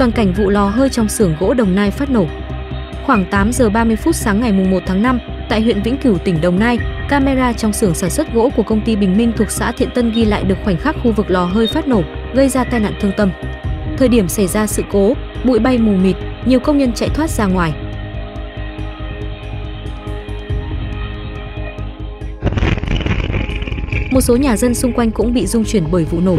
Toàn cảnh vụ lò hơi trong xưởng gỗ Đồng Nai phát nổ. Khoảng 8 giờ 30 phút sáng ngày 1 tháng 5, tại huyện Vĩnh Cửu, tỉnh Đồng Nai, camera trong xưởng sản xuất gỗ của công ty Bình Minh thuộc xã Thiện Tân ghi lại được khoảnh khắc khu vực lò hơi phát nổ, gây ra tai nạn thương tâm. Thời điểm xảy ra sự cố, bụi bay mù mịt, nhiều công nhân chạy thoát ra ngoài. Một số nhà dân xung quanh cũng bị rung chuyển bởi vụ nổ.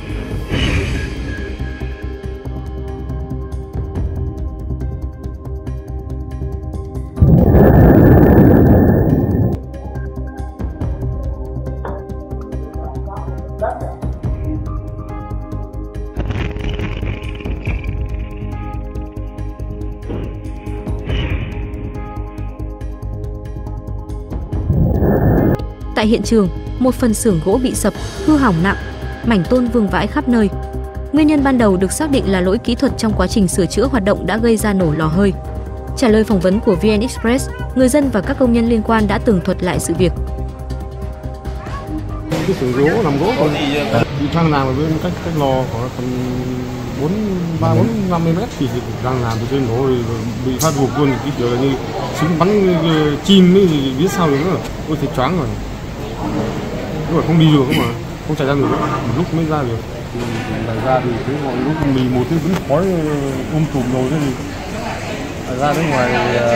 Tại hiện trường, một phần xưởng gỗ bị sập, hư hỏng nặng, mảnh tôn vương vãi khắp nơi. Nguyên nhân ban đầu được xác định là lỗi kỹ thuật trong quá trình sửa chữa hoạt động đã gây ra nổ lò hơi. Trả lời phỏng vấn của VN Express, người dân và các công nhân liên quan đã tường thuật lại sự việc. Cái xưởng gỗ làm gỗ còn bị đang làm ở bên cách lò khoảng tầm 50 mét thì đang làm từ trên đó bị phát gục luôn, cái kiểu là như súng bắn chim ấy thì biết sao được nữa, tôi thấy choáng rồi. Lúc mà không đi được mà không chạy ra được, một lúc mới ra được. Thì ra thì thấy mọi lúc mình một cái vẫn khói trùm rồi thế thì ra đến ngoài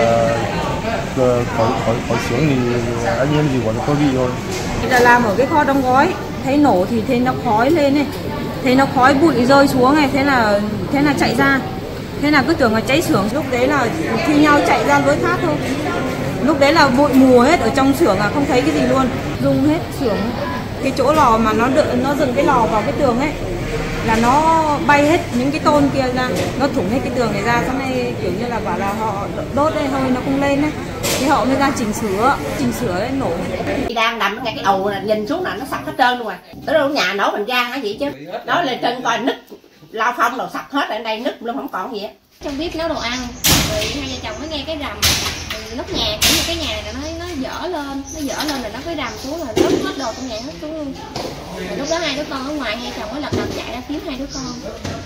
khỏi xưởng thì anh em gì gọi là có bị thôi. Là làm ở cái kho đóng gói, thấy nổ thì thấy nó khói lên này, thấy nó khói bụi rơi xuống này, thế là chạy ra, thế là cứ tưởng là cháy xưởng. Lúc đấy là thi nhau chạy ra lối thoát thôi. Lúc đấy là bụi mù hết ở trong xưởng, không thấy cái gì luôn, rung hết xưởng. Cái chỗ lò mà nó dựng cái lò vào cái tường ấy là nó bay hết những cái tôn kia ra, nó thủng hết cái tường này ra, xong này kiểu như là bảo là họ đốt đây thôi nó không lên đấy, thì họ mới ra chỉnh sửa đấy nổ. Đang nằm ngay cái ầu nhìn xuống là nó sập hết trơn luôn rồi, tới đâu nhà nổ mình ra hả vậy chứ, đó lên trên coi nứt lao phong đồ sập hết ở đây, nứt luôn không còn gì hết. Trong bếp nấu đồ ăn, rồi hai vợ chồng mới nghe cái rầm, nóc nhà kiểu như cái nhà này nó dở lên rồi nó cái rầm xuống là rớt hết đồ trong nhà hết xuống luôn. Rồi lúc đó hai đứa con ở ngoài, hai chồng mới lật đật chạy ra kiếm hai đứa con.